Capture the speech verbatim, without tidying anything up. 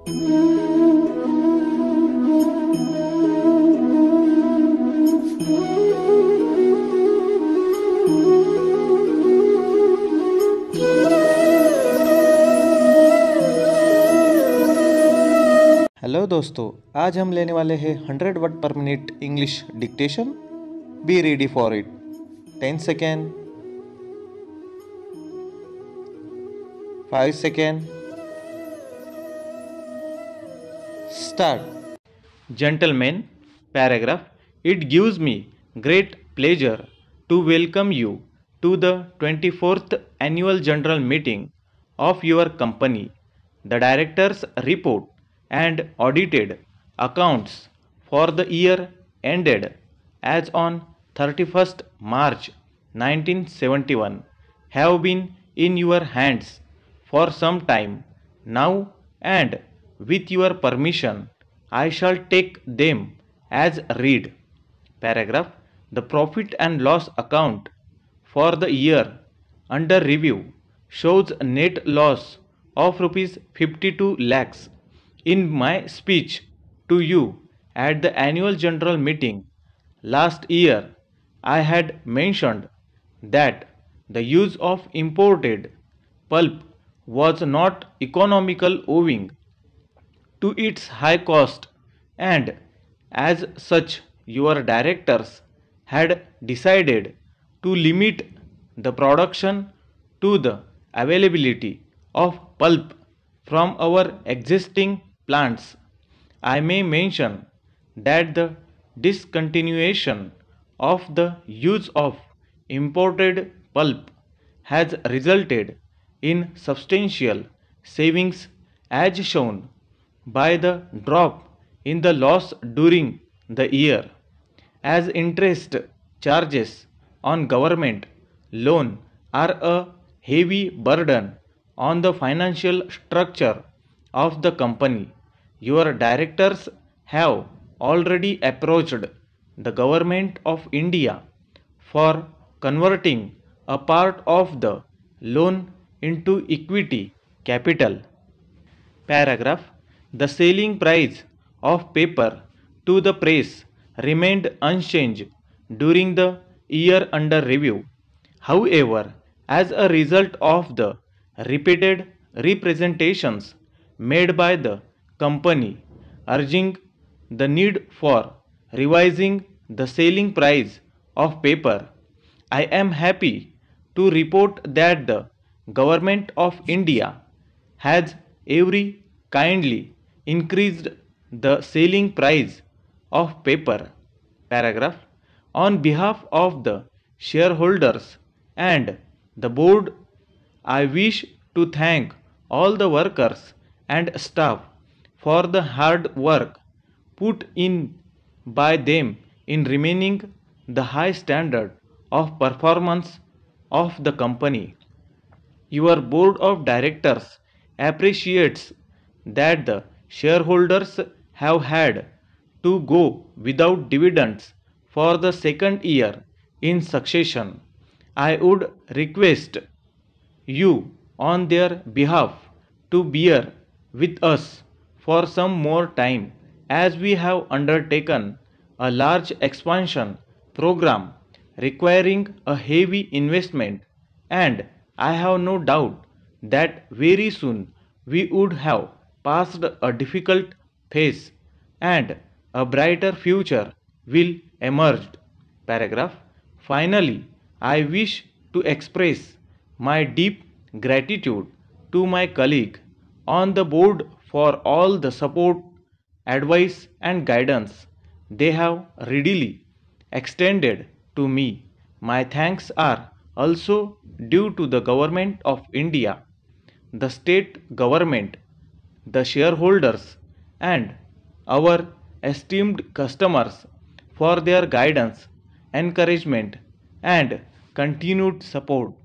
Hello दोस्तों, आज हम लेने वाले हैं hundred word per minute English dictation. Be ready for it. Ten second, five second, start. Gentlemen, paragraph. It gives me great pleasure to welcome you to the twenty-fourth annual general meeting of your company. The directors report and audited accounts for the year ended as on thirty-first March nineteen seventy-one have been in your hands for some time now, and with your permission I shall take them as read. Paragraph. The profit and loss account for the year under review shows a net loss of rupees fifty-two lakhs. In my speech to you at the annual general meeting last year, I had mentioned that the use of imported pulp was not economical owing to its high cost, and as such your directors had decided to limit the production to the availability of pulp from our existing plants. I may mention that the discontinuation of the use of imported pulp has resulted in substantial savings as shown by the drop in the loss during the year, as interest charges on government loan are a heavy burden on the financial structure of the company. Your directors have already approached the Government of India for converting a part of the loan into equity capital. Paragraph. The selling price of paper to the press remained unchanged during the year under review. However, as a result of the repeated representations made by the company urging the need for revising the selling price of paper, I am happy to report that the Government of India has every kindly increased the selling price of paper. Paragraph. On behalf of the shareholders and the board, I wish to thank all the workers and staff for the hard work put in by them in remaining the high standard of performance of the company. Your board of directors appreciates that the shareholders have had to go without dividends for the second year in succession. I would request you on their behalf to bear with us for some more time, as we have undertaken a large expansion program requiring a heavy investment, and I have no doubt that very soon we would have passed a difficult phase and a brighter future will emerge. Paragraph. Finally, I wish to express my deep gratitude to my colleague on the board for all the support, advice and guidance they have readily extended to me. My thanks are also due to the Government of India, the state government, the shareholders and our esteemed customers for their guidance, encouragement and continued support.